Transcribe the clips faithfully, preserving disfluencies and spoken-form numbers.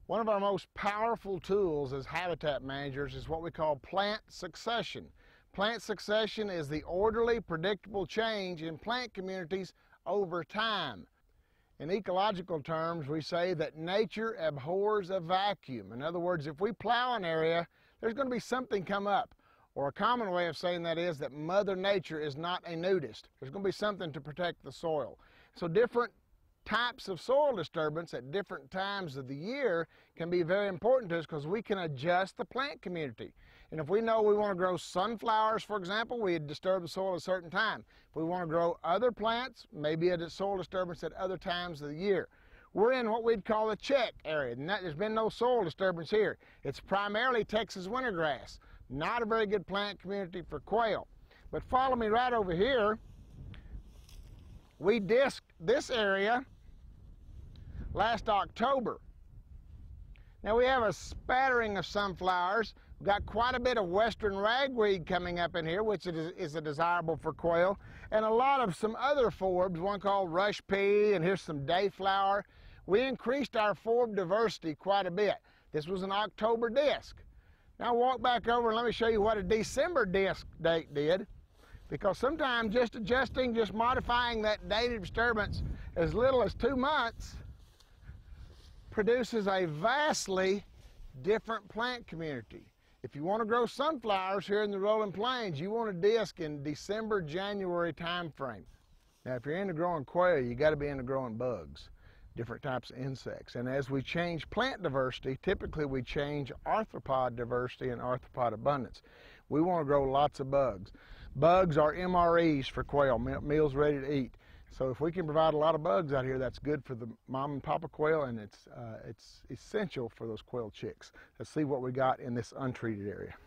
One of our most powerful tools as habitat managers is what we call plant succession. Plant succession is the orderly, predictable change in plant communities over time. In ecological terms, we say that nature abhors a vacuum. In other words, if we plow an area, there's going to be something come up. Or a common way of saying that is that Mother Nature is not a nudist. There's going to be something to protect the soil. So different types of soil disturbance at different times of the year can be very important to us because we can adjust the plant community. And if we know we want to grow sunflowers, for example, we disturb the soil at a certain time. If we want to grow other plants, maybe a soil disturbance at other times of the year. We're in what we'd call the check area, and that, there's been no soil disturbance here. It's primarily Texas wintergrass, not a very good plant community for quail. But follow me right over here. We disked this area last October. Now we have a spattering of sunflowers. We've got quite a bit of western ragweed coming up in here, which is, is a desirable for quail, and a lot of some other forbs, one called rush pea, and here's some dayflower. We increased our forb diversity quite a bit. This was an October disc. Now walk back over and let me show you what a December disc date did, because sometimes just adjusting, just modifying that date of disturbance as little as two months produces a vastly different plant community. If you want to grow sunflowers here in the rolling plains, you want a disc in December, January time frame. Now if you're into growing quail, you got to be into growing bugs, different types of insects. And as we change plant diversity, typically we change arthropod diversity and arthropod abundance. We want to grow lots of bugs. Bugs are M R Es for quail, meals ready to eat. So if we can provide a lot of bugs out here, that's good for the mom and papa quail, and it's, uh, it's essential for those quail chicks. Let's see what we got in this untreated area.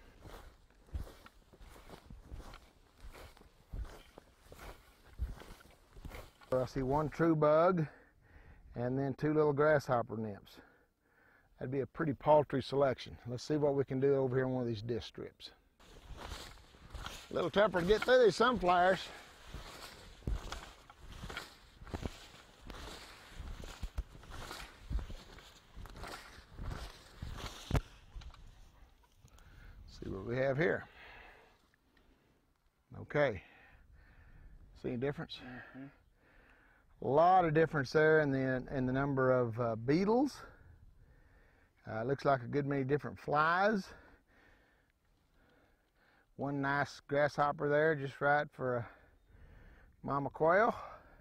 I see one true bug and then two little grasshopper nymphs. That'd be a pretty paltry selection. Let's see what we can do over here on one of these disc strips. A little tougher to get through these sunflowers. See what we have here. Okay. See any difference? Mm-hmm. A lot of difference there in the in the number of uh, beetles. Uh, looks like a good many different flies. One nice grasshopper there, just right for a mama quail.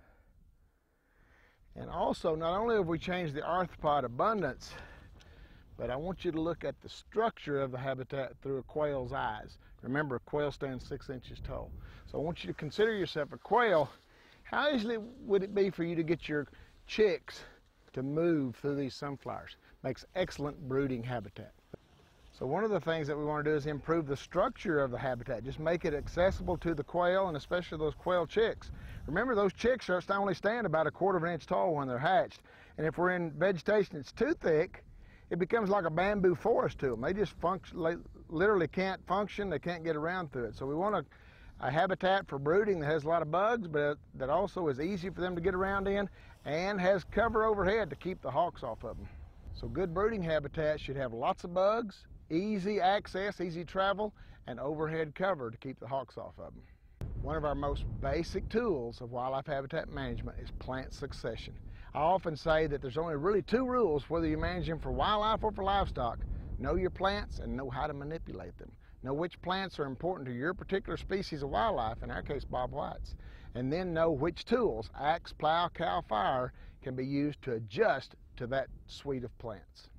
And also, not only have we changed the arthropod abundance, but I want you to look at the structure of the habitat through a quail's eyes. Remember, a quail stands six inches tall. So I want you to consider yourself a quail. How easily would it be for you to get your chicks to move through these sunflowers? Makes excellent brooding habitat. So one of the things that we want to do is improve the structure of the habitat. Just make it accessible to the quail, and especially those quail chicks. Remember, those chicks are only stand about a quarter of an inch tall when they're hatched. And if we're in vegetation that's too thick, it becomes like a bamboo forest to them. They just function, literally can't function, they can't get around through it. So we want a, a habitat for brooding that has a lot of bugs, but that also is easy for them to get around in and has cover overhead to keep the hawks off of them. So good brooding habitat should have lots of bugs, easy access, easy travel, and overhead cover to keep the hawks off of them. One of our most basic tools of wildlife habitat management is plant succession. I often say that there's only really two rules whether you manage them for wildlife or for livestock. Know your plants and know how to manipulate them. Know which plants are important to your particular species of wildlife, in our case Bob White's, and then know which tools, axe, plow, cow, fire, can be used to adjust to that suite of plants.